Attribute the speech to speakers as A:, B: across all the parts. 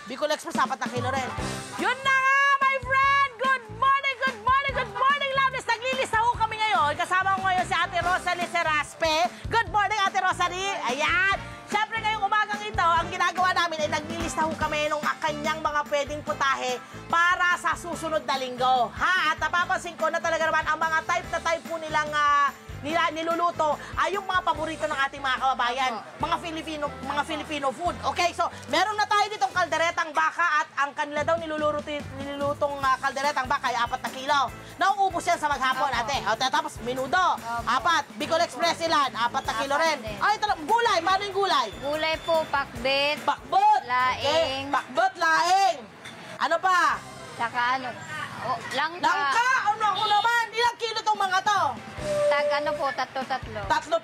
A: Bicol Express, 4 na kilo rin. Yun na nga, my friend! Good morning, good morning, good morning, loves! Naglilista ho kami ngayon. Kasama ko ngayon si Ate Rosalie Seraspe. Good morning, Ate Rosalie. Ayan. Siyempre ngayong umagang ito, ang ginagawa namin ay naglilista ho kami ng kanyang mga pwedeng putahe para sa susunod na linggo. Ha? At napapansin ko na talaga naman ang mga type na type po nilang niluluto ay yung mga paborito ng ating mga kababayan, mga Filipino food. Okay, so meron na tayo ditong kalderetang baka at ang kanila daw nilulutong kalderetang baka ay 4 na kilo. Nauubos yan sa maghapon, ate. Tapos menudo, 4. Bicol Express ilan, 4 na kilo rin. Ay, gulay, paano yung gulay?
B: Gulay po, pakbet,
A: Pakbot,
B: laing.
A: okay. Pakbot, laing. Ano pa?
B: Saka ano, langka.
A: Langka, ano ako naman? Ilang kilo tong mga to?
B: Tag ano po, tatlo.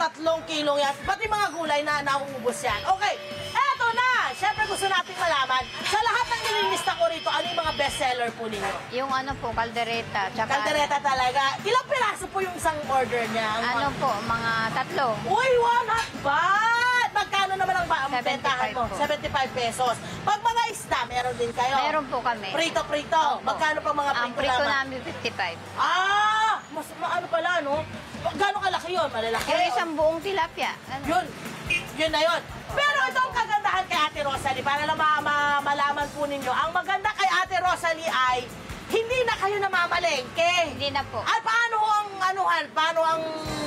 A: 3 kilong yan. Pati mga gulay na nauubos yan. Okay, eto na! Siyempre gusto nating malaman, sa lahat ng nililista ko rito, ano yung mga bestseller po ninyo?
B: Yung ano po, kaldereta. Tsaka
A: Kaldereta talaga. Ilang piraso po yung isang order niya?
B: ano po, mga 3.
A: Uy, one hot bat! Magkano naman ang bentahan mo?
B: 75 po.
A: 75 pesos. Pag mga isda, meron din kayo?
B: Meron po kami.
A: Prito-prito.
B: Opo.
A: Magkano pa mga
B: Ang
A: prito
B: prito
A: naman?
B: namin 55.
A: Ah! Mas ano pala, no? Gano'ng kalaki yun? Malalaki?
B: Yung isang buong tilapia. Ano?
A: Yun na yun. Pero ito ang kagandahan kay Ate Rosalie, para lang malaman po ninyo. Ang maganda kay Ate Rosalie ay hindi na kayo namamalengke.
B: Hindi na po.
A: At paano ang paano ang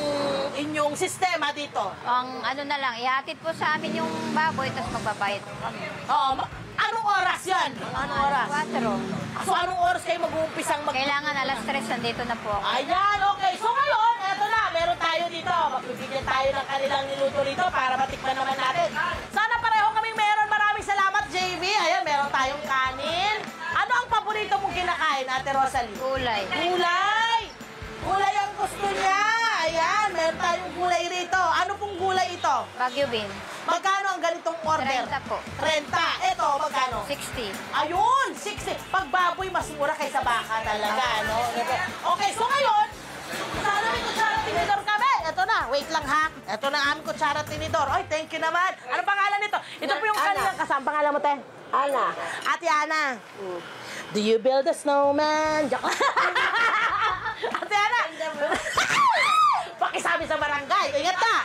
A: inyong sistema dito?
B: Ang ano na lang, ihatid po sa amin yung baboy, tapos magbabayad po kami.
A: Oo, anong oras yan? Anong oras?
B: 4.
A: So anong oras kayo mag-uumpisang
B: Kailangan alas 3, nandito na po ako.
A: Ayan, okay. So ngayon, eto na, meron tayo dito. Magbibigyan tayo ng kanilang niluto rito para matikman naman natin. Sana pareho kaming meron. Maraming salamat, JV. Ayan, meron tayong kanin. Ano ang paborito mong kinakain, Ate Rosalie?
B: Gulay.
A: Gulay! Gulay ang gusto niya. Ayan, meron tayong gulay rito. Ano pong gulay ito?
B: Baguio bean.
A: Magkano ang ganitong order?
B: 30 po.
A: 30. Ito, magkano?
B: 60.
A: Ayun, 60. Pag baboy, mas mura kaysa baka talaga, no? Okay, so ngayon, sana may kutsara tinidor kami. Ito na, wait lang ha. Ito na ang aming kutsara tinidor. Oy, thank you naman. Ano pangalan nito? Ito po yung kanilang kasama. Pangalan mo, te?
C: Ana.
A: Ate Ana. Do you build a snowman? Joke. Ate Ana. Pakisabi sa barangay. Ingat ka.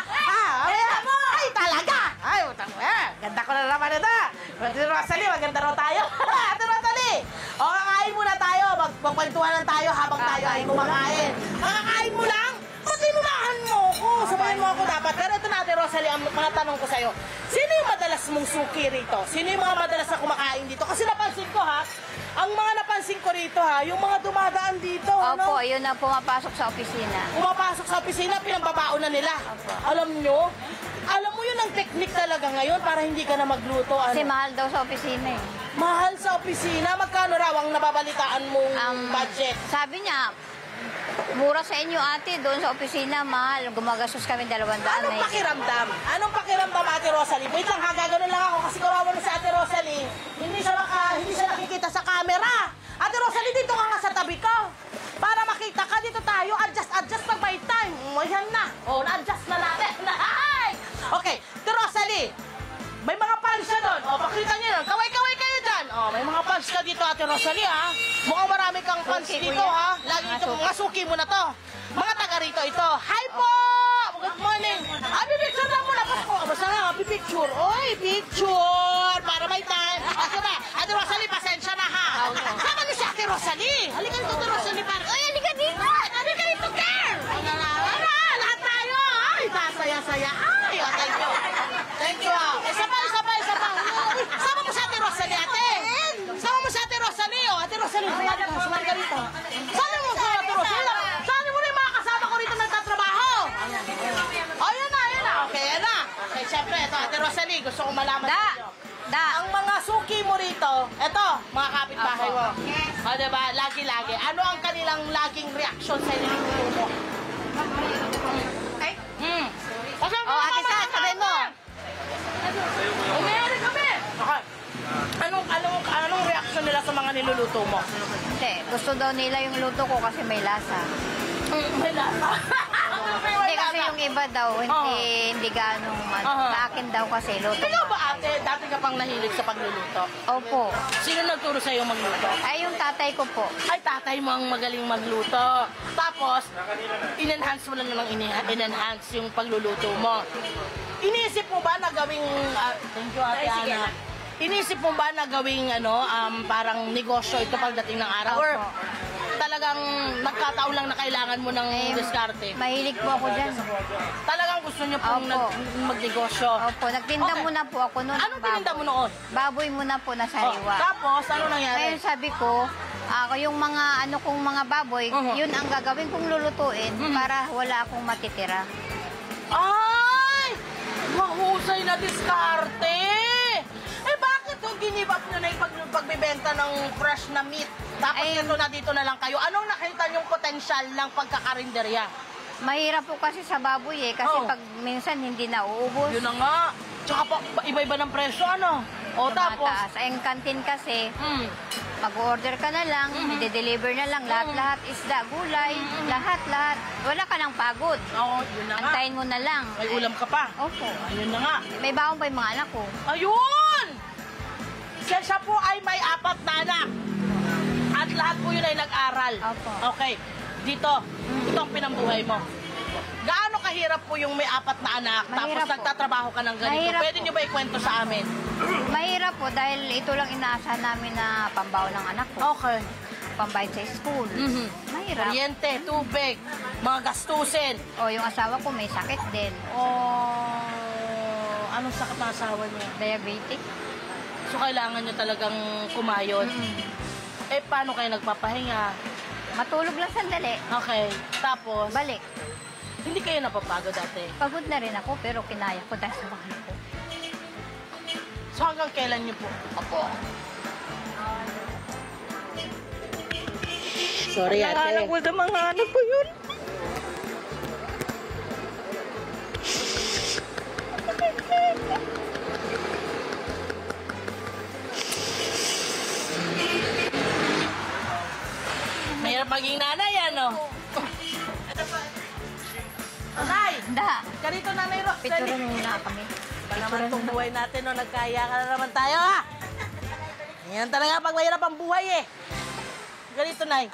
A: Ay, talaga. Ay, utang mo. Ganda ko na naman ito. Ate Rosalie, maganda raw tayo. Ate Rosalie. O, kakain muna tayo. Magkwentuhan lang tayo habang tayo ay kumakain. Makakain mo lang? Patinunahan mo ako. Sabahin mo ako dapat. Pero ito na, Ate Rosalie, ang mga tanong ko sa'yo. Sino yung madalas mong suki rito? Sino yung mga madalas na kumakain dito? Kasi napansin ko ha, ang mga napansin ko rito ha, yung mga dumadaan dito.
B: Opo, yun ang pumapasok sa opisina.
A: Pumapasok sa opisina, pinambabaon na nila.
B: Opo.
A: Alam mo yun ang technique talaga ngayon para hindi ka na magluto.
B: Kasi mahal daw sa opisina eh.
A: Mahal sa opisina? Magkano raw ang nababalitaan mong budget?
B: Sabi niya, mura sa inyo ate, doon sa opisina, mahal. Gumagastos kami 200
A: Anong
B: na
A: pakiramdam? Anong pakiramdam, Ate Rosalie? Wait lang ha, gagano'n lang ako kasi kawawa na si Ate Rosalie. Hindi siya nakikita sa camera. Ate Rosalie, dito ka nga sa tabi ko. Para makita ka, dito tayo. Adjust pag may time. Ayan na. O, na-adjust na natin. Okay, Ate Rosalie, may mga pants siya doon. O, pakita niyo yun. Kaway-kaway kayo dyan. O, may mga pants ka dito, Ate Rosalie, ha? Mukhang marami kang pants
B: Suki,
A: dito,
B: kuya.
A: ha? Lagi ito, mga suki mo na to. Mga taga rito ito. Hi po! Good morning. Pipicture lang muna. Basta nga, pipicture. Oy, picture. Para may time. Ate ba? Ate Rosalie, pasensya na, ha? Sama niyo si Ate Rosalie. Halika dito, Ate Rosalie. Ay, halika dito. Halika dito, girl. Lahat tayo. Ay, saya-saya. Ay, thank you. Thank you. Isa pa. Sama mo si Ate Rosalie, ate. Sama mo si Ate Rosalie, oh. Ate Rosalie, sumali ka rito. Sama mo si Ate Rosalie. Saan mo na yung mga kasama ko rito nagtatrabaho? Ayun na. Okay, yan na. Okay, syempre, ito, Ate Rosalie, gusto ko malaman sa inyo. Ang mga suki mo rito, ito, mga kapitbahay mo. O, diba? Lagi-lagi. Ano ang kanilang laging reaction sa niluluto mo? Ay? Ate Sa, sabihin mo. Umayari kami! Okay. Anong reaction nila sa mga niluluto mo?
B: Hindi, gusto daw nila yung luto ko kasi may lasa.
A: May lasa.
B: Hindi kasi Kasi yung iba daw, hindi ganong, sa akin daw kasi, luto.
A: Ikaw ba ate, dati ka pang nahilig sa pagluluto?
B: Opo.
A: Sino nagturo sa'yo magluto?
B: Ay, yung tatay ko po.
A: Ay, tatay mo ang magaling magluto. Tapos, in-enhance mo lang ng in-enhance yung pagluluto mo. Iniisip mo ba na gawing, thank you ate Ana. Iniisip mo ba na gawing parang negosyo ito pagdating ng araw? Or talagang nagkataon lang na kailangan mo ng diskarte?
B: Mahilig po ako dyan.
A: Talagang gusto nyo pong
B: Opo.
A: magnegosyo?
B: Opo, nagtinda
A: Okay.
B: muna po ako noon.
A: Anong tininda mo noon?
B: Baboy muna po na sariwa.
A: Tapos, ano nangyari?
B: Ngayon sabi ko, ako yung mga kong mga baboy, yun ang gagawin kong lulutuin para wala akong matitira.
A: Ay! Mahusay na diskarte! Eh bakit kung ginib up nyo na yung pagbibenta ng fresh na meat? Tapos ito na dito na lang kayo. Anong nakita nyong potensyal ng pagkakarinderya?
B: Mahirap po kasi sa baboy kasi
A: Oh.
B: pag minsan hindi na uubos.
A: Yun na nga. Tsaka pa, iba-iba ng presyo, ano? O tapos,
B: Tumataas. Ay, yung kantin kasi,
A: mm,
B: mag-order ka na lang, i-deliver na lang, lahat-lahat, isda, gulay, lahat-lahat. Wala ka nang pagod.
A: oo, yun na nga.
B: Antayin mo na lang.
A: May ulam ka pa.
B: Opo.
A: Ayun na nga.
B: May baon pa yung mga anak ko.
A: Ayun! Siya po ay may 4 na anak. At lahat po yun ay nag-aral.
B: Opo.
A: Okay. Dito, ito ang pinambuhay mo. Gaano kahirap po yung may 4 na anak
B: Mahirap
A: tapos
B: po.
A: nagtatrabaho ka ng ganito?
B: Mahirap
A: Pwede
B: po.
A: nyo ba ikwento sa amin?
B: Mahirap po dahil ito lang inaasahan namin na pambaon ng anak ko.
A: Okay.
B: Pambayad sa school.
A: Mhm.
B: Mahirap.
A: Kuryente, tubig, mga gastusin.
B: O yung asawa ko may sakit din.
A: Oh, anong sakit ng asawa niya?
B: Diabetic.
A: So kailangan nyo talagang kumayod. Eh, paano kayo nagpapahinga?
B: Matulog lang sandali.
A: Okay. Tapos,
B: Balik.
A: hindi kayo napapagod dati.
B: Pagod na rin ako pero kinaya ko dahil sa mahal ko.
A: So hanggang kailan nyo po?
B: Opo.
A: Sorry, ate.
B: ko na mga anak ko yun.
A: Mahirap maging nanay, ano? Nanay!
B: Da.
A: Ganito, Nanay Ro.
B: Picture muna kami.
A: Ba naman itong buhay natin, no? Nagkaya ka na naman tayo, ha? Yan talaga pag mahirap ang buhay, eh. Ganito, Nay.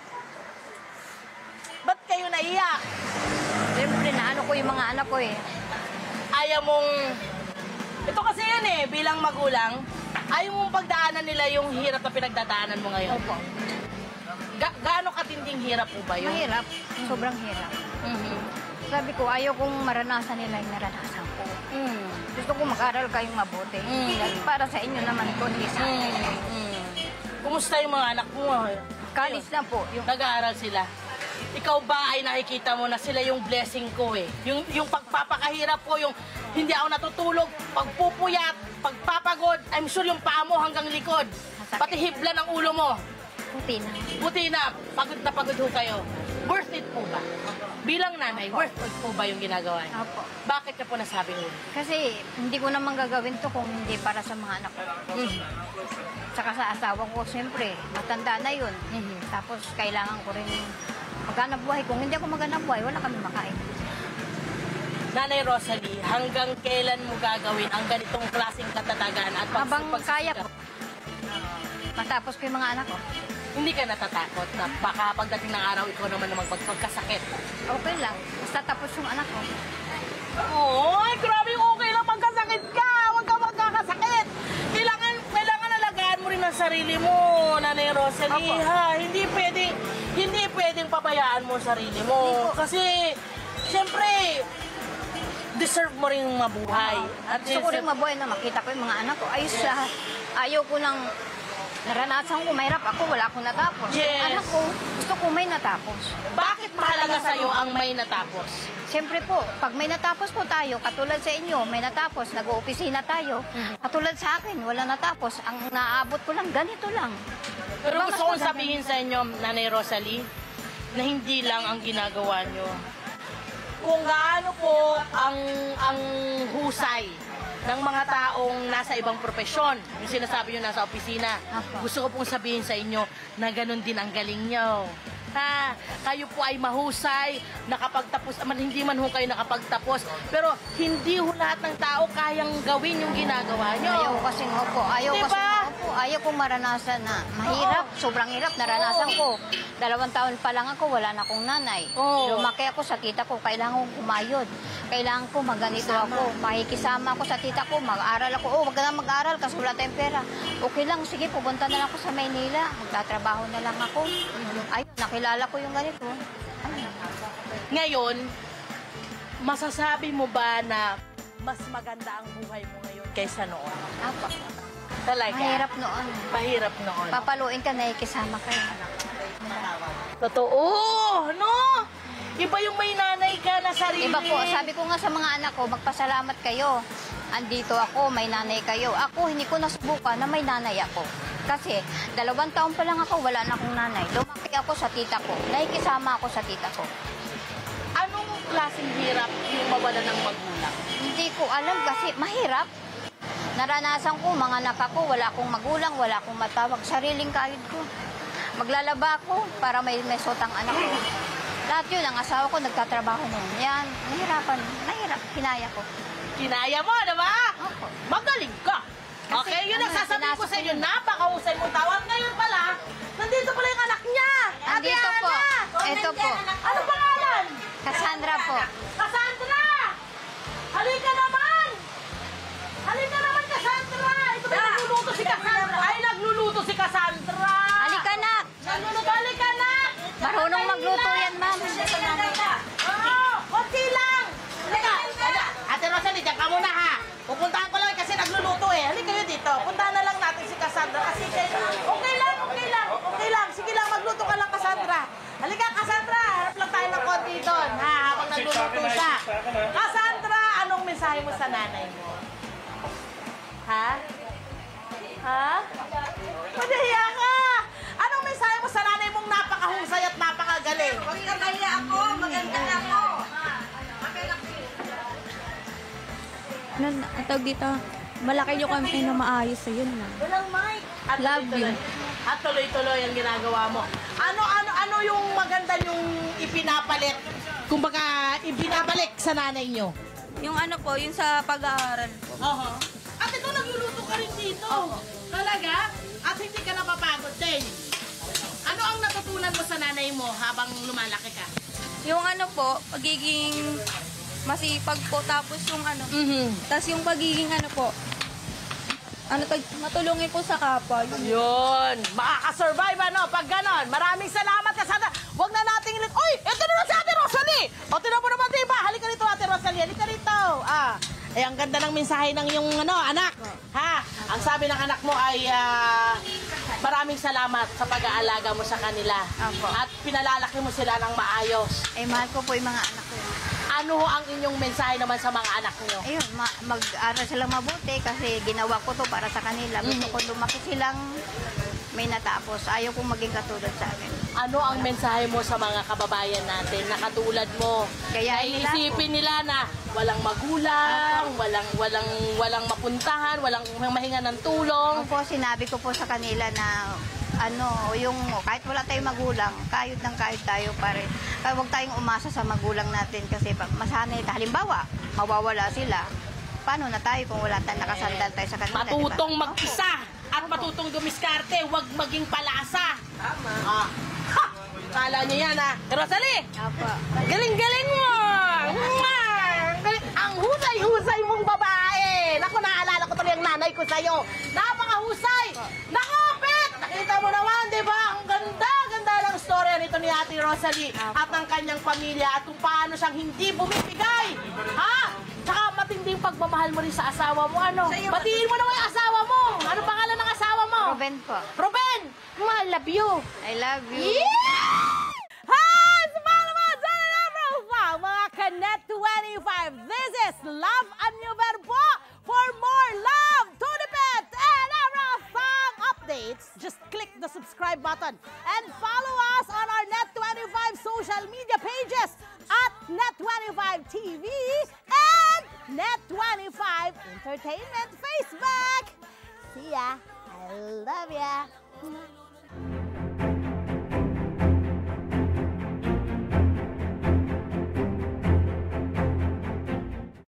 A: Ba't kayo naiyak?
B: Siyempre na ano ko yung mga anak ko eh.
A: Ayaw mong... Ito kasi yan, eh. Bilang magulang, ayaw mong pagdaanan nila yung hirap na pinagdadaanan mo ngayon.
B: Opo.
A: Gaano katinding hirap po ba yun?
B: Mahirap. Sobrang hirap.
A: Mhm.
B: Sabi ko, ayaw kong maranasan nila yung naranasan ko.
A: Mm.
B: Gusto ko mag-aral kayong mabuti. Dahil para sa inyo naman ko, hindi sa akin.
A: Kumusta yung mga anak mo?
B: College na po. Yung
A: Nag-aaral sila. Ikaw ba ay nakikita mo na sila yung blessing ko eh? Yung pagpapakahirap ko, yung hindi ako natutulog, pagpupuyat, pagpapagod, I'm sure yung paa mo hanggang likod. Pati hibla ng ulo mo.
B: puti na.
A: Buti na pagod ho kayo. Worth it po ba? Bilang nanay, worth it po ba yung ginagawa niyo?
B: Opo.
A: Bakit ka po nasabing yun?
B: Kasi hindi ko naman gagawin to kung hindi para sa mga anak ko. Tsaka sa asawa ko, siyempre, matanda na yun. Tapos kailangan ko rin maghanap buhay. Kung hindi ako maghanap buhay, wala kami makain.
A: Nanay Rosalie, hanggang kailan mo gagawin ang ganitong klaseng katatagan at
B: Habang kaya
A: pagsisikap?
B: ko, matapos ko yung mga anak ko,
A: Hindi ka natatakot na baka pagdating ng araw ikaw naman na magpagkasakit?
B: okay lang. Basta tapos yung anak ko.
A: Ay, grabe okay lang pagkasakit ka. Huwag ka magkakasakit. Kailangan alagaan mo rin ang sarili mo, Nanay Rosalie.
B: Opo.
A: Ha? Hindi pwedeng pabayaan mo ang sarili mo. Kasi, siyempre, deserve mo rin mabuhay.
B: At gusto ko rin mabuhay na makita ko yung mga anak ko. Ayos siya. Ayaw ko nang naranasan ko. Mahirap ako. Wala akong natapos.
A: Yes.
B: Yung anak ko, gusto ko may natapos.
A: Bakit mahalaga sa'yo ang may natapos?
B: Siyempre po, pag may natapos po tayo, katulad sa inyo, may natapos, nag-oopisina tayo. Katulad sa akin, wala natapos. Ang naabot ko lang, ganito lang.
A: Pero
B: Diba,
A: gusto
B: mas
A: kong sabihin sa inyo, Nanay Rosalie, na hindi lang ang ginagawa nyo. Kung gaano po ang husay ng mga taong nasa ibang profesyon, yung sinasabi nyo nasa opisina,
B: Apo.
A: gusto ko pong sabihin sa inyo na ganun din ang galing nyo. Ha, kayo po ay mahusay, nakapagtapos, hindi man ho kayo nakapagtapos, pero hindi ho lahat ng tao kayang gawin yung ginagawa nyo.
B: Ayaw ko kasing opo. Ayaw
A: Diba?
B: kasing opo. Ayaw kong maranasan na mahirap. Sobrang hirap. Naranasan ko. 2 taon pa lang ako, wala na akong nanay.
A: Oo.
B: Lumaki ako sa tita ko. Kailangan kong kumayod. Kailangan ko maganito ako. Makikisama ako sa tita ko. Mag-aral ako. Oh, wag ka na mag-aral kasi wala tayong pera. Okay lang. Sige, pupunta na lang ako sa Maynila. Magtatrabaho na lang ako. Ayun, nakilala ko yung ganito.
A: Ngayon, masasabi mo ba na mas maganda ang buhay mo ngayon kaysa noon?
B: Apa.
A: Talaga?
B: Mahirap noon.
A: Mahirap noon.
B: Papaluin ka, nakikisama ka.
A: Totoo, no? Iba yung may nanay ka na sarili.
B: Iba po, sabi ko nga sa mga anak ko, magpasalamat kayo. Andito ako, may nanay kayo. Ako, hindi ko nasubukan na may nanay ako. Kasi, 2 taon pa lang ako, wala na akong nanay. Lumaki ako sa tita ko. Nakikisama ako sa tita ko.
A: Anong klaseng hirap yung mawala ng magulang?
B: Hindi ko alam kasi mahirap. Naranasan ko, mga anak ako, wala akong magulang, wala akong matawag. Sariling kayod ko. Maglalaba ako para may sotang anak ko. Lahat yun, ang asawa ko nagtatrabaho noon. Yan, nahirapan. Nahirap, kinaya ko.
A: Kinaya mo, diba?
B: Opo.
A: Magaling ka.
B: Kasi,
A: Okay, yun ang
B: ano,
A: sasabihin ko sa inyo.
B: sinasabing-
A: Napakahusay mong tawag. Ngayon pala, nandito pala yung anak niya. Ate
B: Andito po.
A: Ana.
B: Ito po.
A: Ano pangalan?
B: Cassandra po.
A: Cassandra! Halika naman! Halika naman, Cassandra! Ito ba nagluluto si Cassandra? Ay, nagluluto si Cassandra!
B: Halika na!
A: Nagluluto, halika na!
B: Marunong magluto yan, ma'am.
A: Oo, konti lang! Halika! Ate Rosalie, diyan ka muna ha! Pupuntahan ko lang kasi nagluluto eh. Halika kayo dito. Puntahan na lang natin si Cassandra kasi okay lang, okay lang, okay lang. Sige lang, magluto ka lang, Cassandra. Halika, Cassandra. Harap lang tayo ng konti doon, ha? Habang nagluluto siya. Cassandra, anong mensahe mo sa nanay mo? Ha? Ha? Madahiya ka! Anong mensahe mo sa nanay mong napakahusay at napakagaling?
C: Huwag ka kaya ako, maganda ako.
D: Ang tawag dito, malaki yung campaign na maayos sa yun lang.
A: Walang mic. At
D: Love
A: tuloy-tuloy.
D: you.
A: At tuloy-tuloy ang ginagawa mo. Ano yung maganda yung ipinapalit? Kumbaga, ibinabalik sa nanay nyo?
D: Yung ano po, yung sa pag-aaral po.
A: Oo. At ito, nagluluto ka rin dito. Talaga? At hindi ka napapagod din. Ano ang natutunan mo sa nanay mo habang lumalaki ka?
D: Yung ano po, pagiging masipag po, tapos yung ano, tapos yung pagiging ano po, matulungin po sa kapwa.
A: Yun. Makakasurvive ano pag ganon. Maraming salamat ka sana. Huwag na nating Uy! Ito na si Ate Rosalie! O, tinan mo naman, diba? Halika rito, Ate Rosalie. Halika rito. Ay, ang ganda ng mensahe ng iyong anak. Ha? Ang sabi ng anak mo ay maraming salamat sa pag-aalaga mo sa kanila.
B: Apo.
A: At pinalalaki mo sila ng maayos.
B: Ay, mahal ko po yung mga anak ko.
A: Ano ho ang inyong mensahe naman sa mga anak niyo?
B: Ayun, mag-aral silang mabuti kasi ginawa ko to para sa kanila. Gusto ko lumaki silang may natapos. Ayaw kong maging katulad sa akin.
A: Ano ang mensahe mo sa mga kababayan natin na katulad mo?
B: Kaya
A: Iisipin nila na walang magulang, walang mapuntahan, walang mahinga ng tulong.
B: Opo, sinabi ko po sa kanila na yung kahit wala tayong magulang, kayod ng kayod tayo pare. Kaya huwag tayong umasa sa magulang natin kasi masanay. Halimbawa, mawawala sila. Paano na tayo kung wala tayong nakasandal tayo sa kanila?
A: Matutong
B: diba?
A: mag-isa at matutong dumiskarte, huwag maging palasa. Tama. Ha! Kala niyo yan ha. Rosalie,
B: Opo.
A: galing-galing mo! Ang husay-husay mong babae! Naku, naalala ko tuloy ang nanay ko sa'yo. Napakahusay! Naku, Pet! Nakita mo naman, di ba? Ang ganda ng storya nito ni Ate Rosalie at ng kanyang pamilya at kung paano siyang hindi bumibigay. Ha? Tsaka matinding pagmamahal mo rin sa asawa mo. Ano? Batiin mo naman yung asawa mo. Ano pangalan ng asawa mo?
B: Ruben po.
A: Ruben! I love you.
B: I love you.
A: Yeah! Hi! Sumama mo! Sana na, bro! Mga Kanet 25. This is Love and New Verbo. For more love, to the pet, and everything updates, just click the subscribe button and follow us on our Net25 social media pages at Net25 TV and Net25 Entertainment Facebook. See ya. I love ya.